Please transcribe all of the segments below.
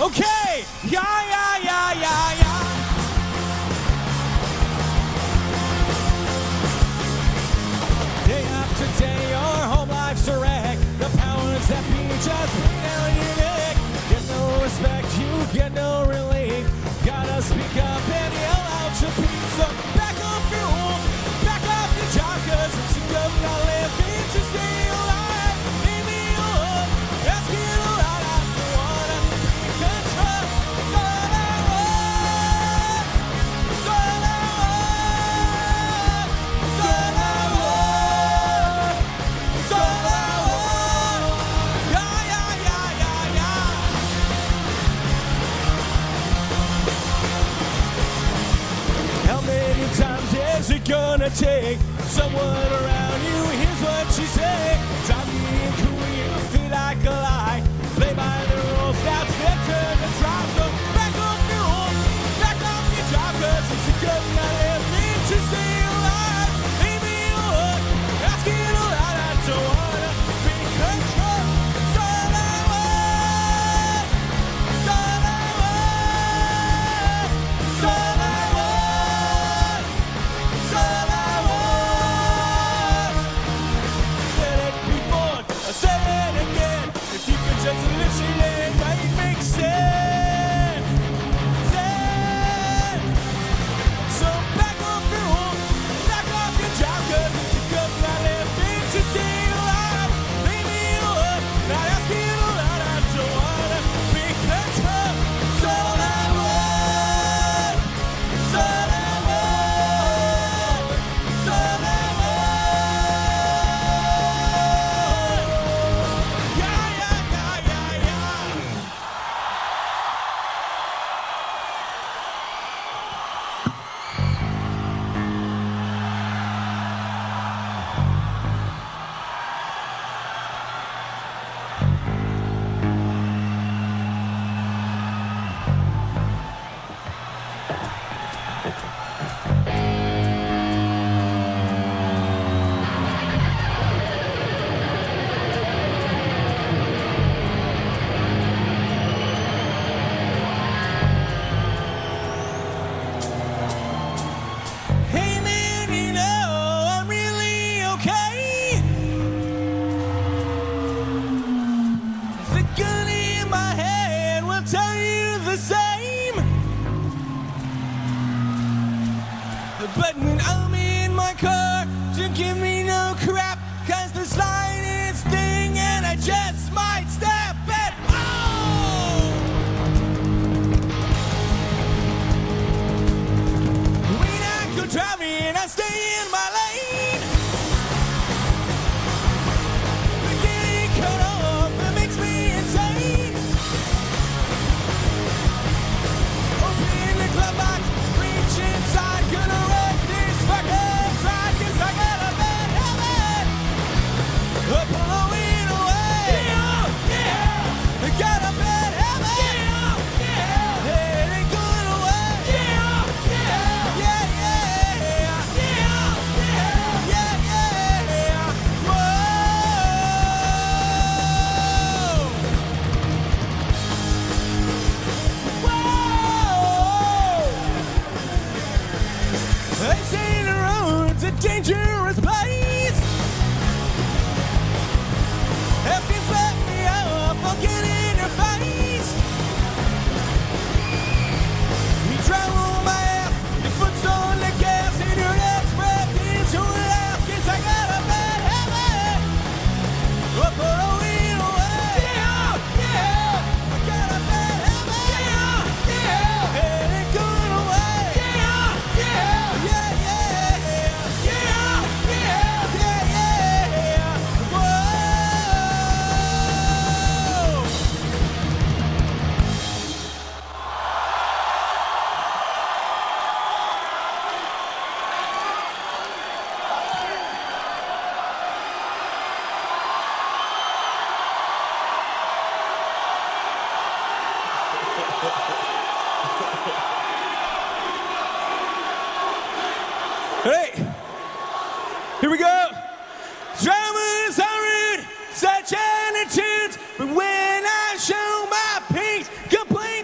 Okay, yeah. Day after day, your whole life's a wreck. The powers that be just lay down your neck. Get no respect, you get no relief. Gotta speak up and yell out your piece. So back off your home, back off your job, 'cause I'm sick of not living to stay alive. Leave me alone, let's get a lot. I don't wanna be in control. It's all I want. It's all I want. It's all I want. It's all I want. Yeah. How many times is it gonna take? Someone around you, here's what she said. Time being cool, you feel like a lie. Play by the rules, that's their turn to try. So back off your home, back off your job, 'cause it's a good not living to stay alive. Leave me alone, asking a lot. I don't wanna be in control. It's all I want. It's all I want. It's all I want. It's all I want. Said it before, I said it again. If you could just listen, it might make sense. So back off your home, back off your job, 'cause it's a good not living to stay alive. Leave me alone, not asking a lot. I don't wanna be in control. It's all I want. It's all I want. It's all I want. Yeah. Hey man, you know I'm really okay. The gun in my hand will tell you the same. But when I'm in my car, don't give me no crap, 'cause the slightest thing and I just might step it. Oh! When I go driving, I stay in my lane. Getting cut off, it makes me insane. Open the glove box, reach inside, gonna wreck this fucking ride, 'cause I got a bad habit of blowing away. I got a bad habit. It ain't going away. Yeah. Whoa. They say the road's a dangerous place. If you set me up, I'll get in your face. You travel my ass, your foot's on the gas, and your next breath is your last, 'cause I got a bad habit of blowing away. I got a bad habit. It ain't going away. Hey, here we go. Drummers are rude, such attitudes, but when I show my peace, complaints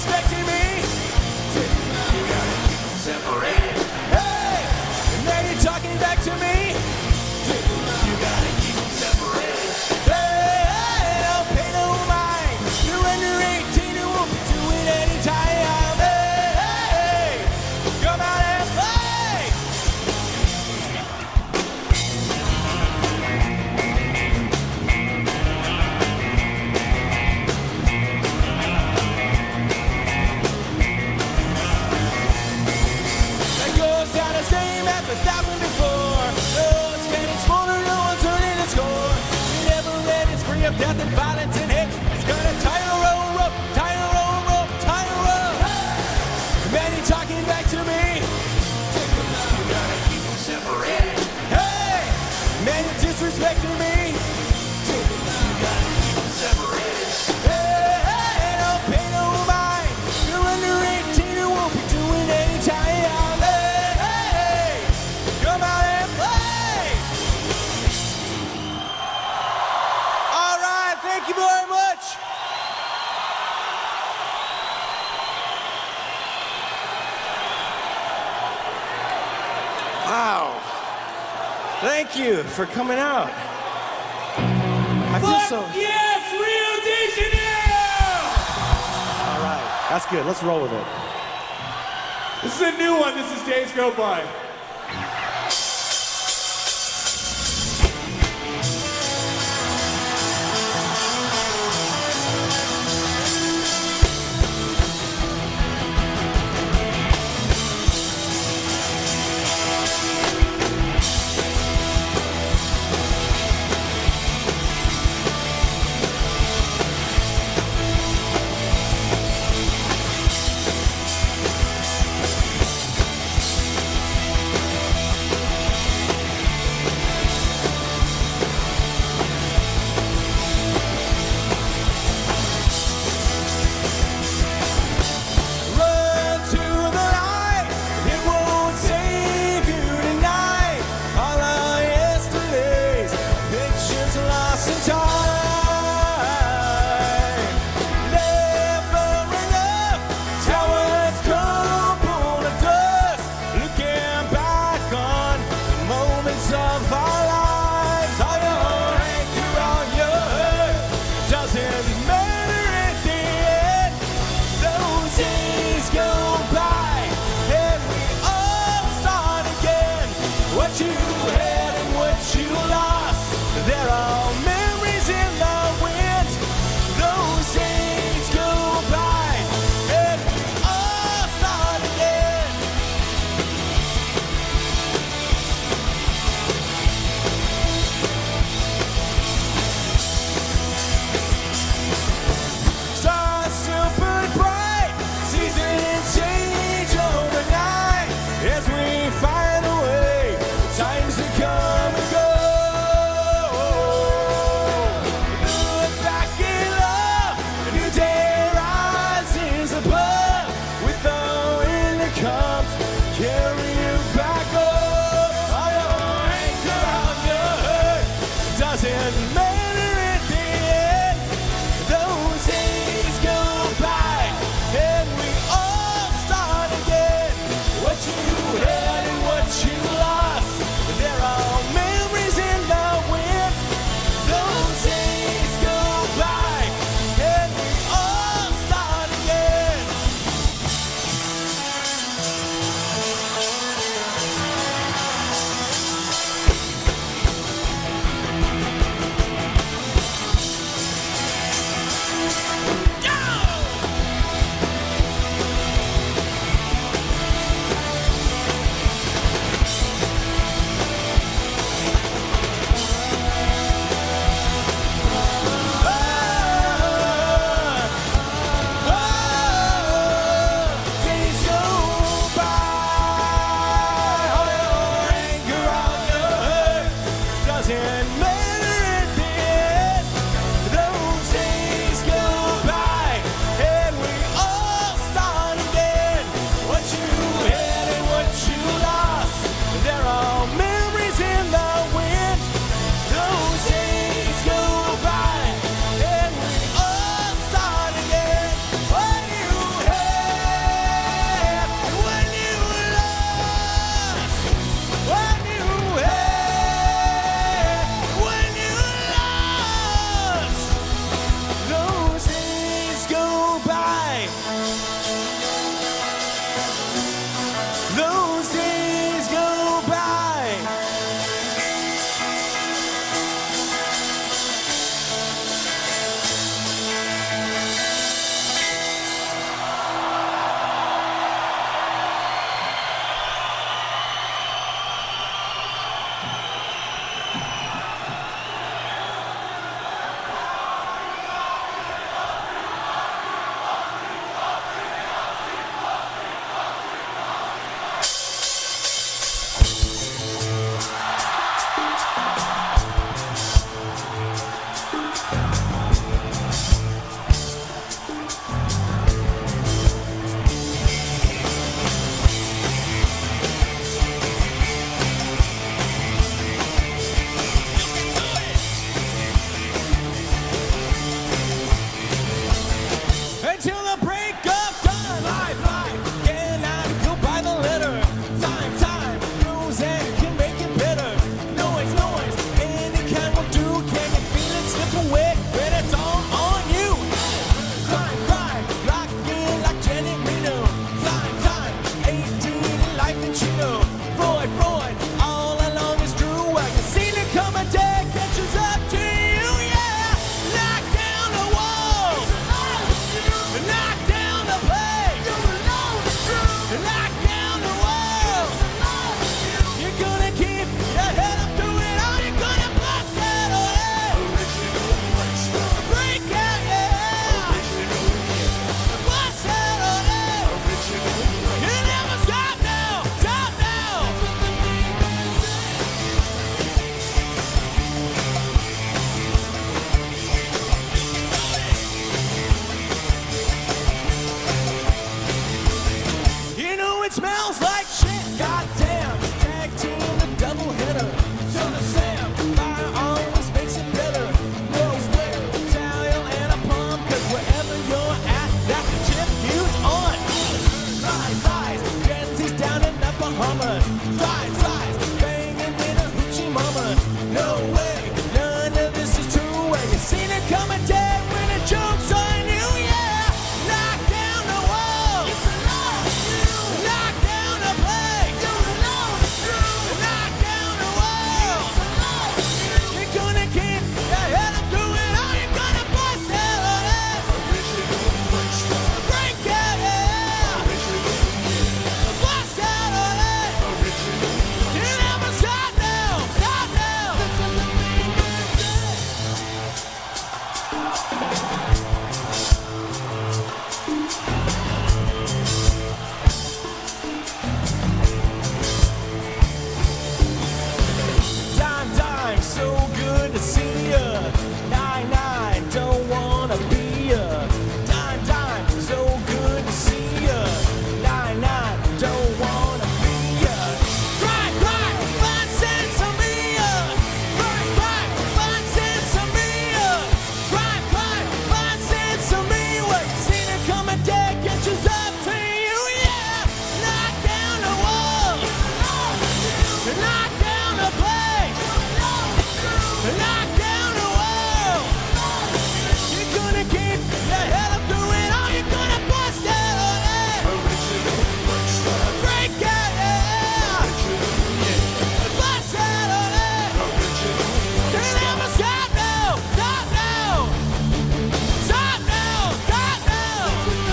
disrespecting me. You gotta keep them separated. Hey, and now you're talking back to me. You gotta keep them separated. Hey, don't pay no mind. You're under 18 and won't be doing any time. Hey, come out and play. That goes down the same as 1,000 before. Oh, it's getting smaller, no one's turning the score. We never let it spree of death and violence and hate. It's gonna tie a roll rope, tie a roll rope, tie a roll. Man, you're talking back to me. You gotta keep them separated. Hey, man, you're disrespecting me. You gotta keep them separated. Hey, don't pay no mind. You're under 18 and won't be doing any time. Hey, come out and play. All right, thank you very much. Wow. Thank you for coming out. I feel so. Yes, Rio de Janeiro! All right, that's good. Let's roll with it. This is a new one. This is Days Go By. Run to the light, it won't save you tonight. All our yesterdays, pictures lost in time. Never enough, towers crumble to dust. Looking back on the moments of our lives, all your anger, all your hurt, doesn't matter at the end. Those days go by, and we all start again. What you had and what you lost, they're all memories in the wind. Those days go by, and we all start again. Stars still burn bright, season Oklahoma. Rise, rise, banging in a hoochie mama. No way, none of this is true. When you seen it coming dead when the joke's on you, yeah. Knock down the wall. It's a law. Knock down the place. Don't allow the truth. Knock down the wall. It's a law. You're gonna keep your head up through it all. You're gonna bust it on it. Break it, yeah. Bust out on it. You never stop now. Stop now. Dime, dime, so good to see ya. 9-9, don't wanna be ya. Dime, dime, so good to see ya. 9-9, don't wanna be ya. Cry, cry, 5 cents on me ya. Cry, cry, 5 cents on me ya. Cry, cry, 5 cents on me. What you seen it coming dead catches up to you, yeah. Knock down the wall. Knock down the place. Knock down the wall. You're gonna keep your head up through it all. You're gonna bust out on it. Break it, yeah. Bust out on it. You never stop now. Stop now. Stop now. Stop now.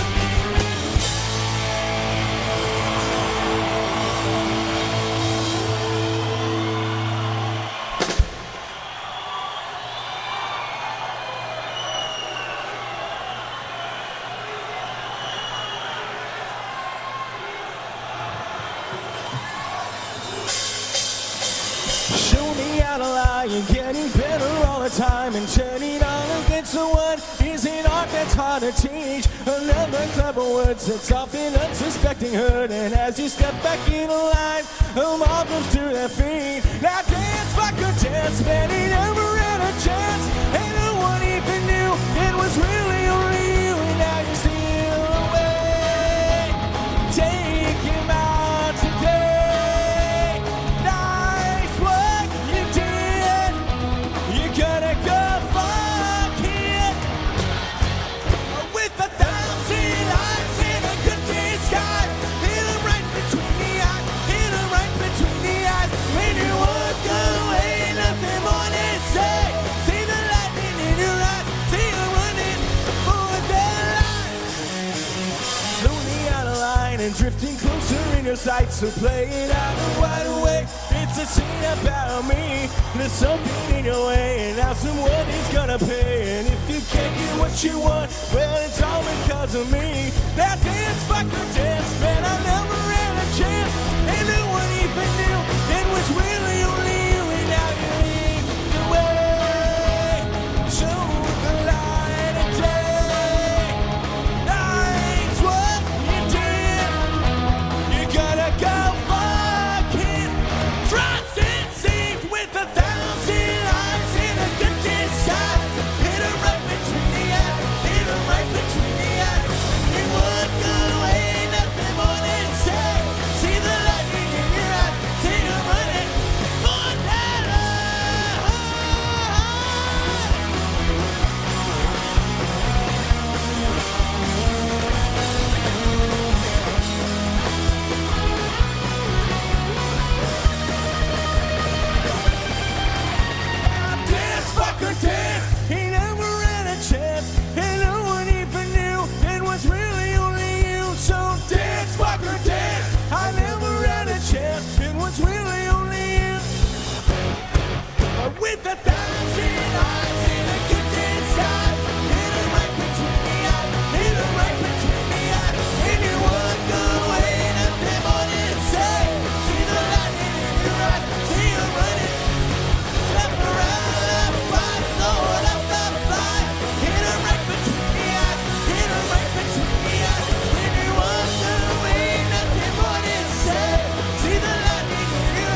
Show me how to lie, you're getting better all the time. And turning all against the one is an art that's hard to teach. Another clever words that's often unsuspecting hurt. And as you step back in line, a mob comes to their feet. Now dance like a dance, man, he never had a chance. And no one even knew it was really only you. And now you're still away. Take him out today. Nice work you did. You're gonna go fuck it. With 1,000 eyes in a good disguise. Hit him right between the eyes. Hit him right between the eyes. When you walk away, nothing more to say. See the lightning in your eyes. See you running for their life. Slowly out of line and drifting closer in your sight. So play it out and wide awake. It's a scene about me. There's something in your way, and now someone is gonna pay. And if you can't get what you want, well, it's all because of me. Now dance, fucker, dance, man, I never had a chance. And no one even knew it was really only you. And now you lead the way. Show the light of day. Nice what you did. You're gonna go fuck it. Trust and saved with 1,000 eyes in a good disguise. Hit her right between the eyes. Hit her right between the eyes. You walk away, nothing more than say. See the lightning in your eyes. See her running for that life. Dance, fucker, dance. He never had a chance, and no one even knew it was really only you. So dance, fucker, dance. I never had a chance, it was really only you. With 1,000 eyes in a good disguise. Hit her right between the eyes. Hit her right between the eyes. And you walk away, nothing more to say. See the lightning in your eyes. See her running. Left around, left right, Lord, up the fly. Hit her right between the eyes. Hit her right between the eyes. And you walk away, nothing more to say. See the lightning in your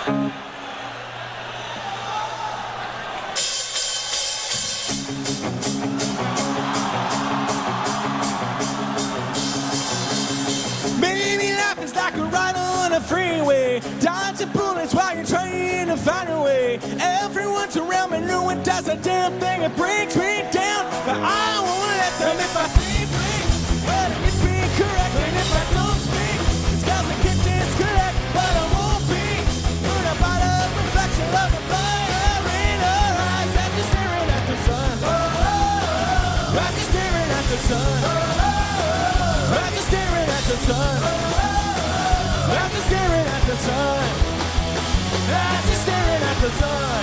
Maybe life is like a ride on a freeway, dodging bullets while you're trying to find a way. Everyone's around me, no one does a damn thing. It brings me down, but I won't let them. If I say blink, well, it's being correct. And if I don't speak, it's cause I get disconnect. But I won't be burned by the reflection of the fire in her eyes. I'm just staring at the sun. I'm just staring at the sun. I'm just staring at the sun. I'm just staring at the sun. I'm just staring at the sun.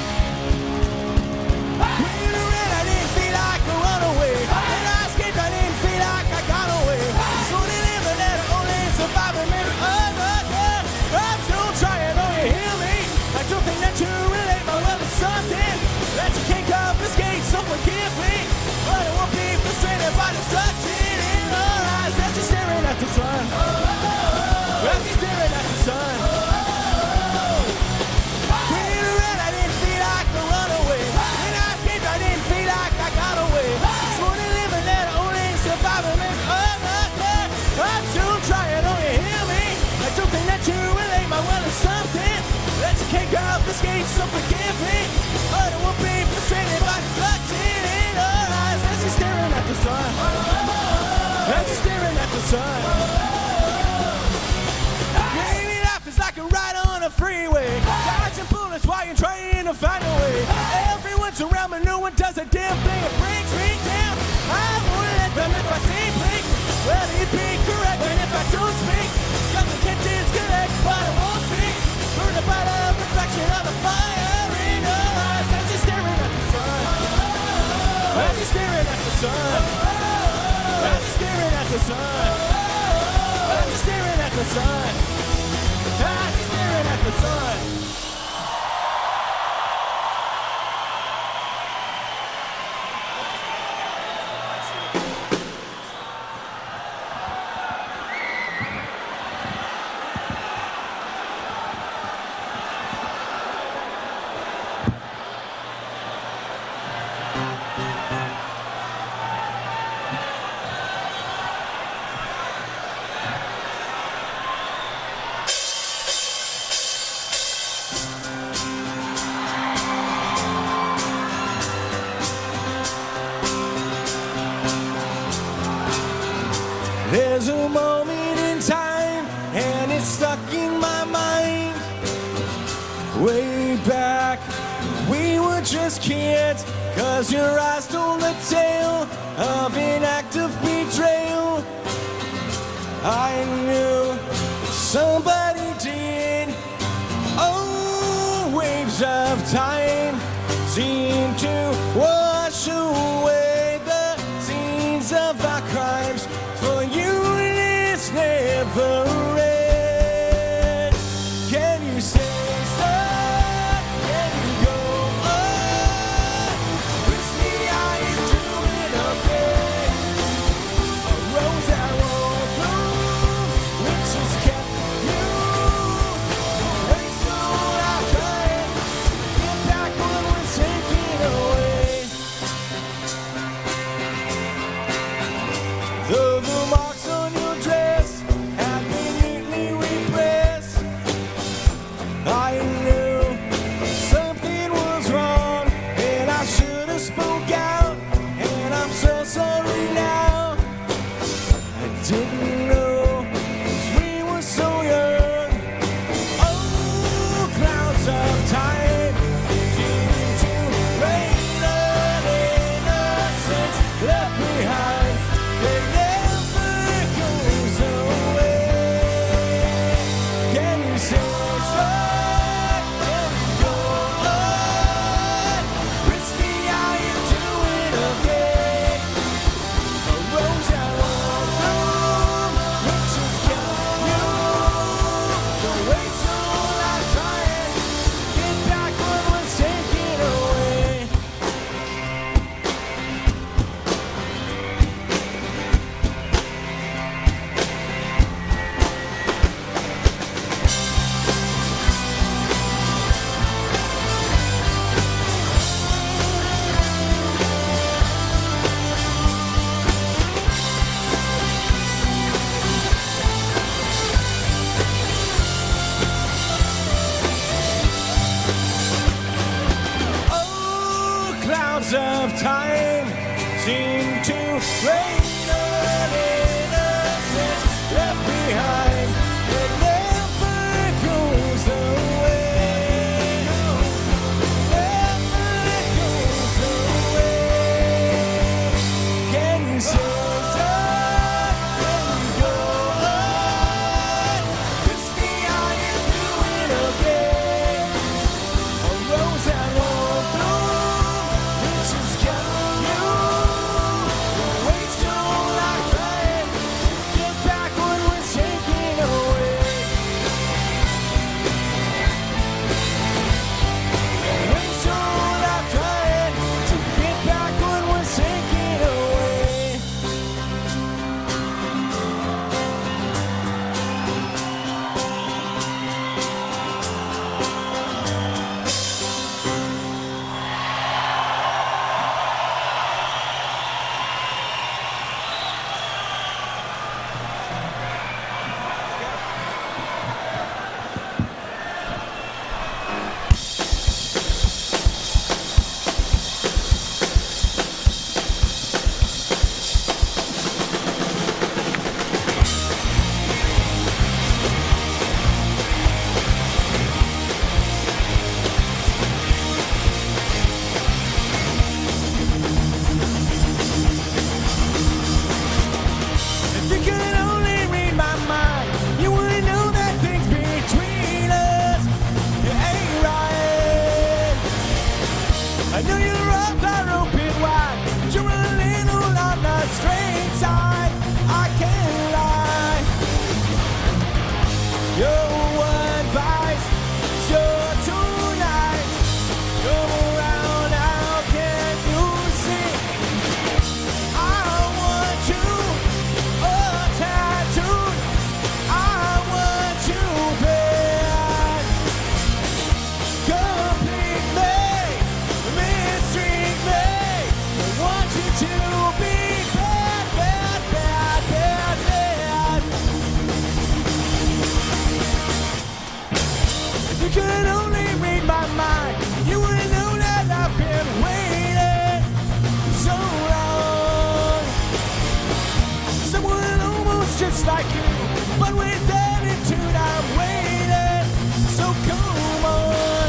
When I ran, I didn't feel like a runaway. When I escaped, I didn't feel like I got away. So they live and let only survive and maybe another. I'm still trying, don't you hear me? I don't think that you relate my love to something that you can't confiscate, so forgive me. But I won't be frustrated by destruction in her eyes. That's just staring at the sun. That's just staring at the sun. When I ran, I didn't feel like a runaway. When I escaped, I didn't feel like I got away. So they live and let only survive and make another. I'm still trying, don't you hear me? I don't think that you relate my well to something that you can't confiscate, so forgive me. But I won't be frustrated by destruction in her eyes. As she's staring at the sun. As she's staring at the sun. Maybe life is like a ride on a freeway, dodging bullets while you're trying to find a way. Everyone's around but no one does a damn thing. It brings me down. I won't let them. If I say blink, well, you'd be correct. And if I don't speak, nothing can disconnect. But I won't speak. Burned by the reflection of the fire in her eyes. As she's staring at the sun. As she's staring at the sun. As she's staring at the sun. As she's staring at the sun. As she's staring at the sun. There's a moment in time, and it's stuck in my mind. Way back, we were just kids, 'cause your eyes told the tale of an act of betrayal. I knew somebody did. Oh, waves of time seem to wash away the scenes of our crimes. For you, it's never red. Can you say so? Can you go on? With me, are you doing okay? A rose that won't bloom, which has kept you time seemed to rain on innocence left behind. It never goes away. Never goes away. Can you say stop? Can you go on? Christy, are you doing okay? A rose that won't bloom, which is killing you. Your waits don't like crying. Get back what was taken away. Your waits don't like crying. To get back what was taken away. If you could only read my mind, you wouldn't know that things between us, it ain't right. I know your arms are open wide, but you're a little on the straight side. I can't lie. Your one vice, your tonight. Come around, how can you see? I want you. Tattooed, I want you bad. Complete me, mistreat me. I want you to be bad, bad, bad, bad, bad. If you could only read my mind, you would know that I've been waiting so long. Someone almost just like you, but with attitude I'm waiting. So come on,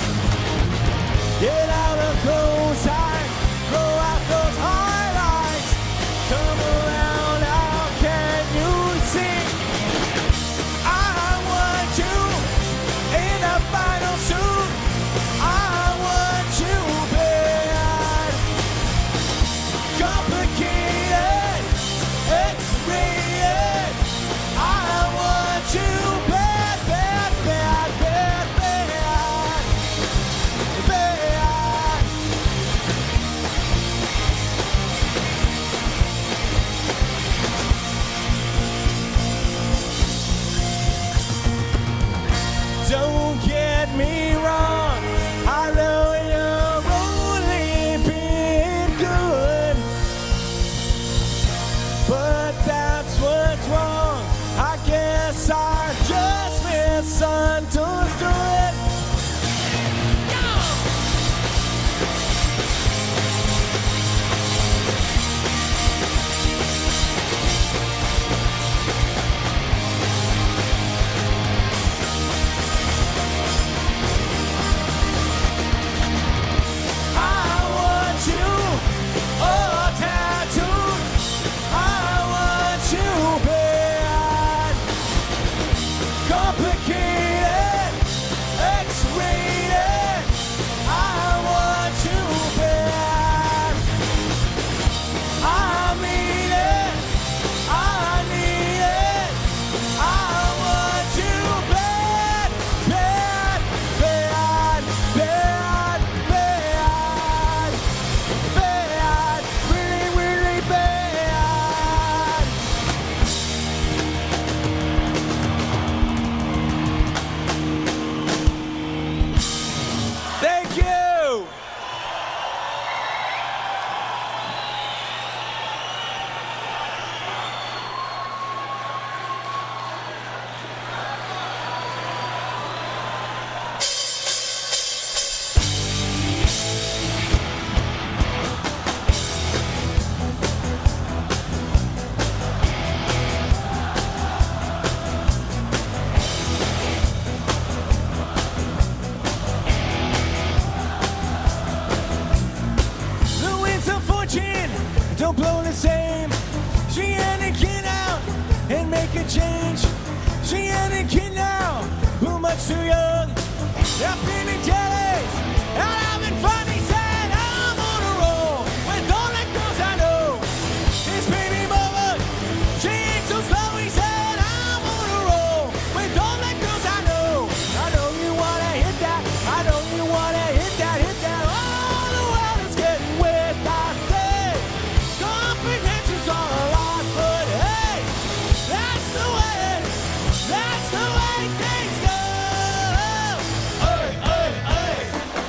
get out of those eyes, grow out those highlights. Come around, how can you see? I want you in the final suit. I want you bad. Complicated, X-rated. I want change. She ain't a kid now, who much too young. Up in the days, and having fun. He said, I'm on a roll with all the girls I know. His baby mama, she ain't so slow. He said, I'm on a roll with all the girls I know. I know you wanna hit that. I know you wanna hit that, hit that. All the world is getting wet. I say, comprehension's all a lot, but hey, that's the way things go. Hey, hey, hey.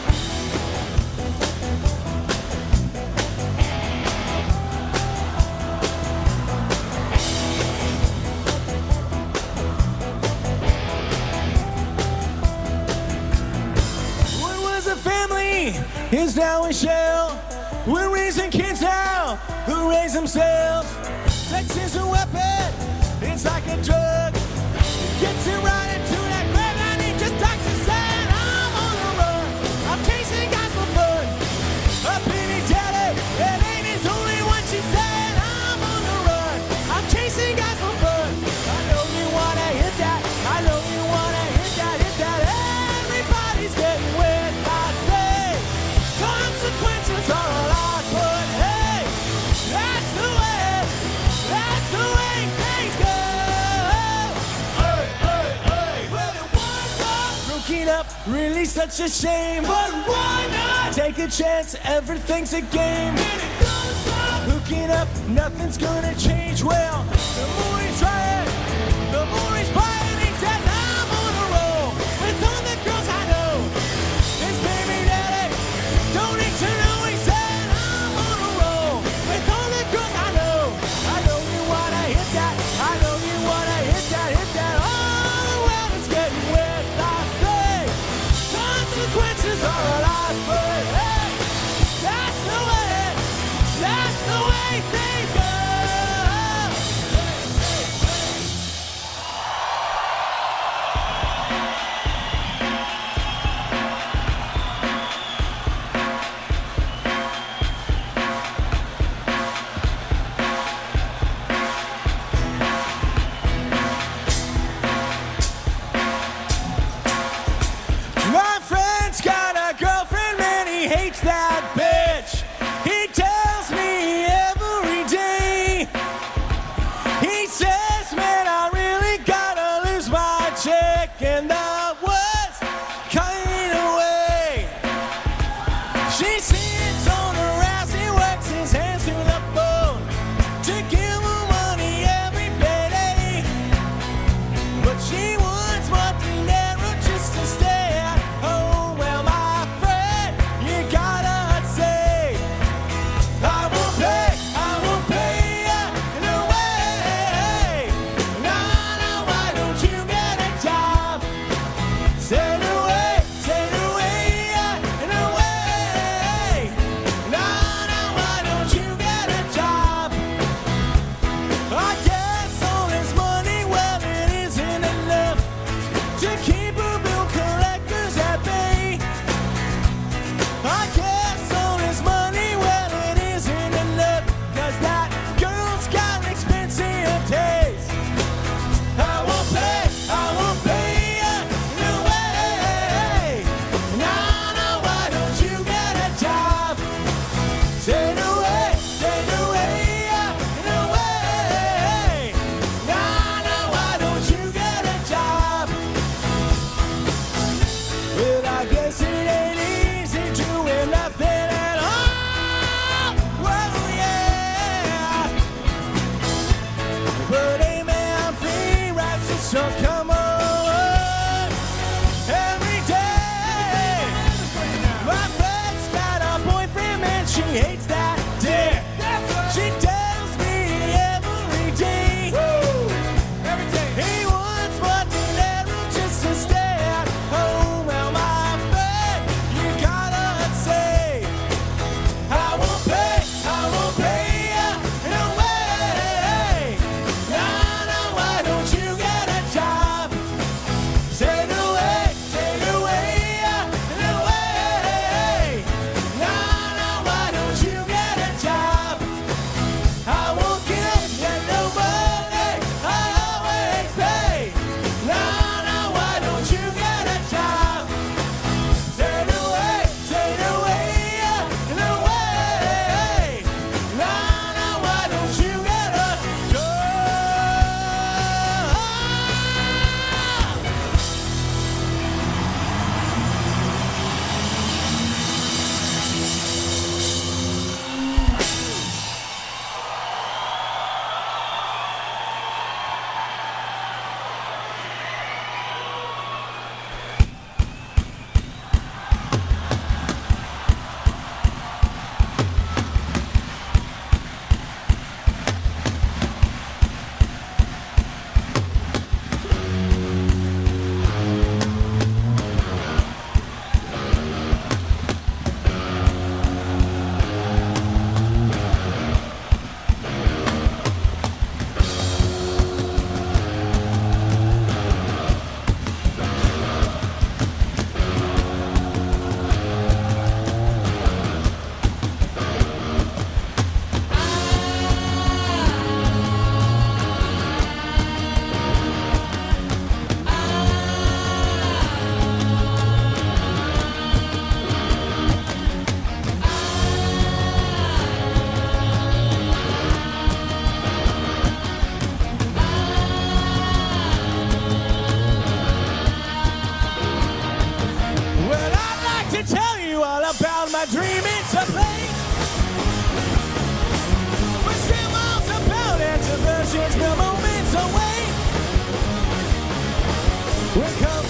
What was a family is now a shell. We're raising kids now who raise themselves. Sex is a weapon, it's like a drug. It gets it right into that grave and he just talks and said, I'm on the run, I'm chasing guys for fun. A penny daddy, it ain't his only one. She said, I'm on the run, I'm chasing guys for fun. I know you wanna hit that, I know you wanna hit that, hit that. Everybody's getting wet, I say. Consequences are a lot, but hey, that's the way things go. Hey, hey, hey. Well, it was all broken up, really such a shame. But why not take a chance? Everything's a game. And it goes up. Hooking up, nothing's gonna change. Well, the more he's trying, the more he's buying. He says, I'm on a roll with all the girls I know. His baby daddy don't need to know. He said, I'm on a roll with all the girls I know. I know you wanna hit that. I know you wanna hit that, hit that. All the world is getting wet. I say, consequences are a lot, but hey, that's the way things go.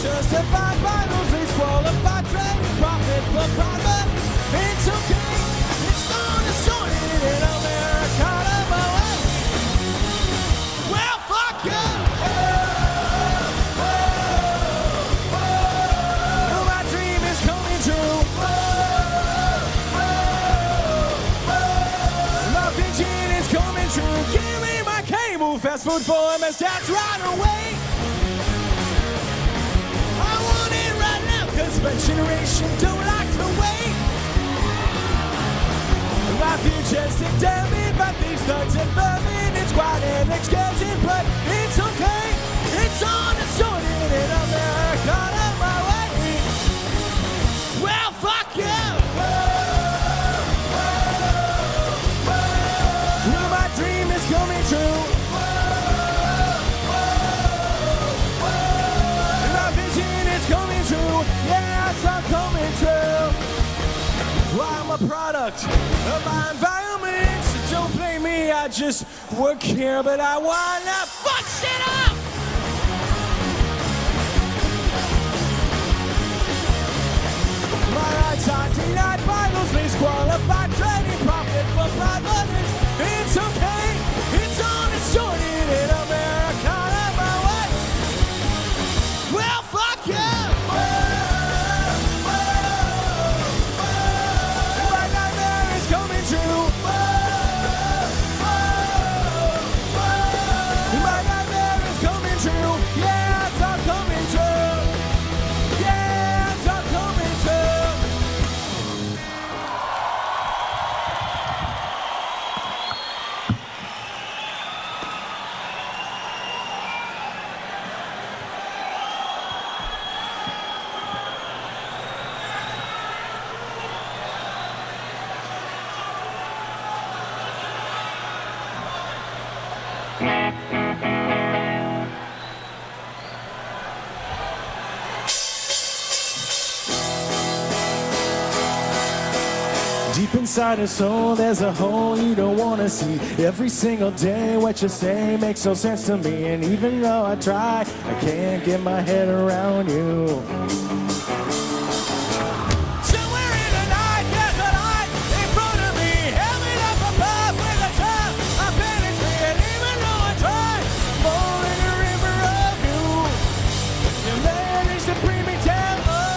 justified by those disqualified training profit for private. It's okay, it's undistorted in Americana, my way. Well, fuck you. My dream is coming true. My vision is coming true. Give me my cable, fast food for MS, that's right away. I want it right now, cause my generation don't like to wait. My future's determined by thieves, thugs, and vermin. It's quite an excursion, but it's okay. It's undistorted in Americana, my way. Well, fuck you. Well, my dream is coming true. My vision is coming true. Yeah, it's all coming true. Well, I'm a product of my environment, so don't blame me, I just work here, but I wanna fuck shit up! My rights are denied by those least qualified trading profit for private. It's okay, it's undistorted in Americana, my way. Well, fuck you! Deep inside her soul, there's a hole you don't want to see. Every single day, what you say makes no sense to me. And even though I try, I can't get my head around you. Somewhere in the night, there's a light in front of me. Heaven up above with a child, I penetrate. And even though I try, fall in the river of you. You manage to bring me down.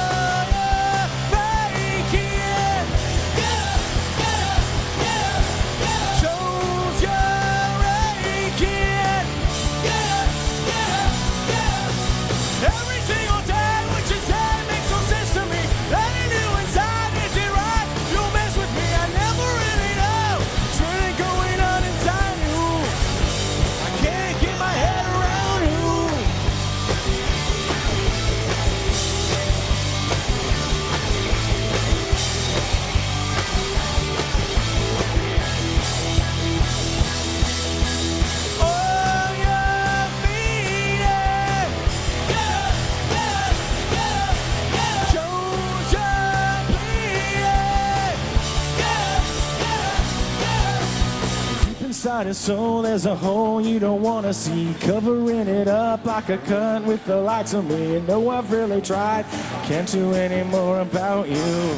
Inside his soul, there's a hole you don't want to see. Covering it up like a cunt with the likes of me. And no, I've really tried. Can't do any more about you.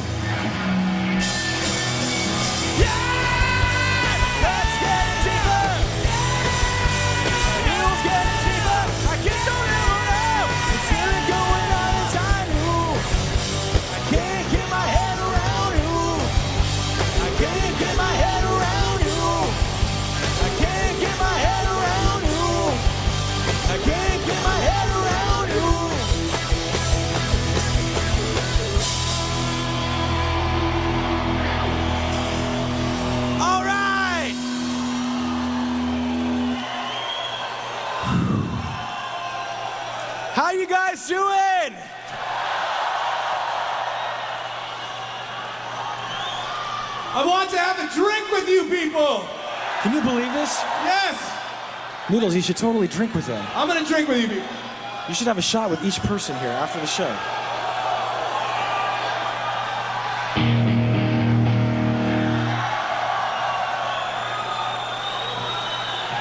How you guys doing? I want to have a drink with you people. Can you believe this? Yes. Noodles, you should totally drink with them. I'm gonna drink with you people. You should have a shot with each person here after the show.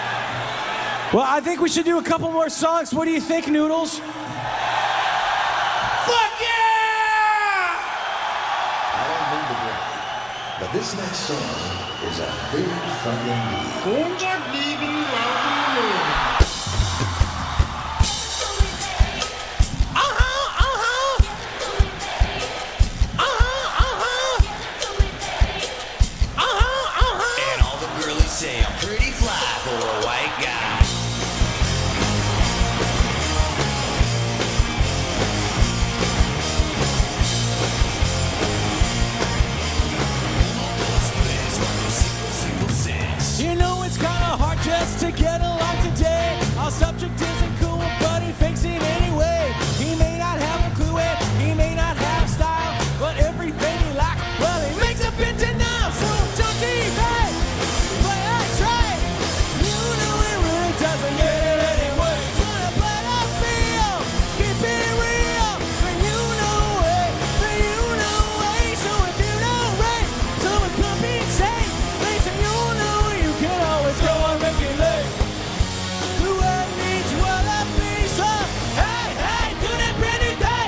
Well, I think we should do a couple more songs. What do you think, Noodles? sin is a big fucking deal. And all the girlies say I'm pretty fly for a white guy. You know it's kinda hard just to get along today. Our subject isn't cool, but he fakes it anyway. He may not have a clue and he may not have style, but everything he lacks, well, he makes up in denial. So don't even play us right. You know it really doesn't get it anyway. Gonna play the feel, keep it real. But you know it, but you know it. So if you know right, so it could be safe. Listen, you know you can always go on making late. Whoever needs what a piece of, hey, hey, do that brand new thing.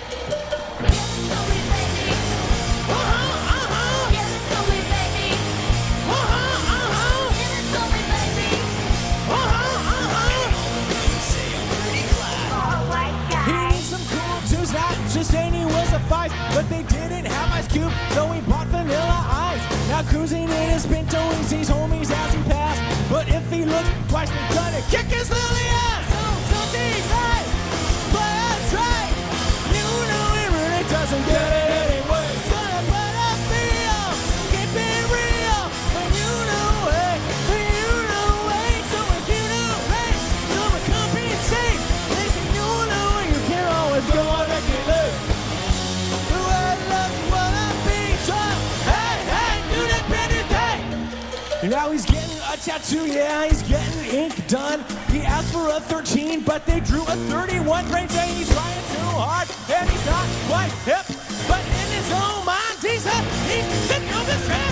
He needs some cool juice, not just any will suffice. But they didn't have Ice Cube, so he bought Vanilla Ice. Now cruising in his Pinto, he sees homies as he passed. But if he looks twice, they're gonna kick his lily ass. So something right, play us right. You know it really doesn't get it anyway. It's gonna play the feel, keep it real. But you know it, but you know it. So if you know it, so it compensate. Listen, you know you can always go on making late. Whoever loves what a piece of, hey, hey, do that brand new thing. Now he's getting a tattoo, yeah, he's getting ink done. He asked for a 13, but they drew a 31. Brain saying he's trying too hard, and he's not quite hip. But in his own mind, he's sick of this crap.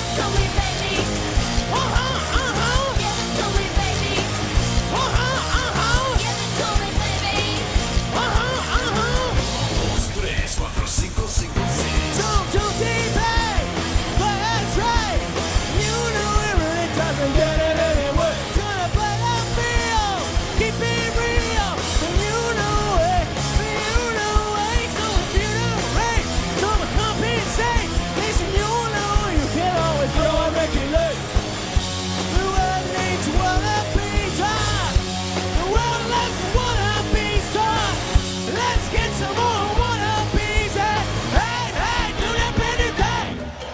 Don't debate, but that's right. You know it really doesn't get it anyway. Gonna play the feel, keep it real. But you know it, but you know it. So if you know it, so compensate. Listen, you know you can always go on making late. Whoever needs what a piece of, the world loves what a piece of. Let's get some more what a piece of. Hey, hey, do that brand new thing.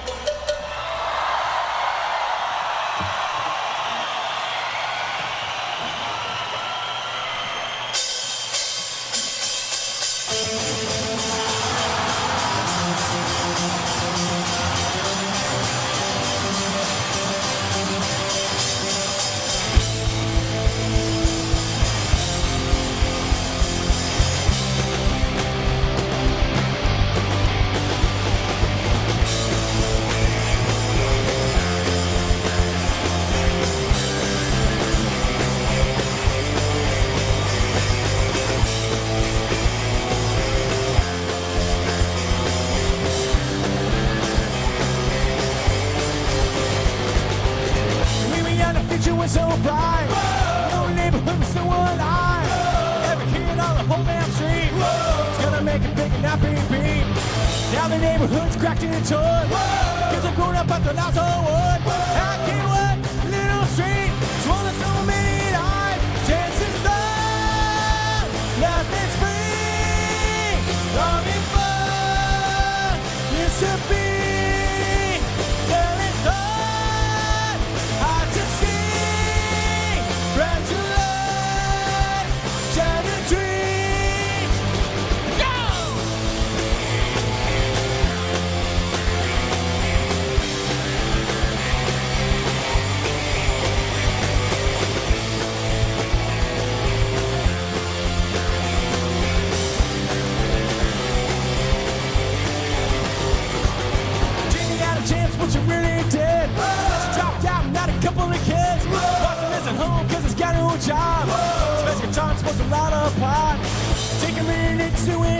We were young, the future was so bright. No neighborhood was so alive. Every kid on the whole damn street is gonna make it big and not be beat. Now the neighborhood's cracked into wood. Kids are grown up, but they're not so wood. I can't wait, little street, swollen so many lives. Chances are nothing's free. Long and fun used to be. Selling thought, hard to see. Bright to light, shattered dreams. Go! Jimmy got a chance, what you really did. She dropped out, not a couple of kids. Watching this at home, cause it's got no job. Space guitar, supposed to light a pot. Taking minutes to